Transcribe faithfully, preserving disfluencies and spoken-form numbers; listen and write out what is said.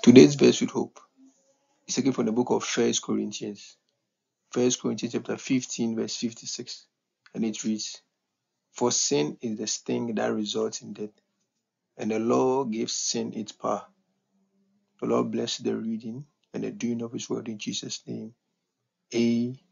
Today's verse with hope is taken from the book of First Corinthians. First Corinthians chapter fifteen, verse fifty-six. And it reads, "For sin is the sting that results in death, and the law gives sin its power." The Lord bless the reading and the doing of his word in Jesus' name. Amen.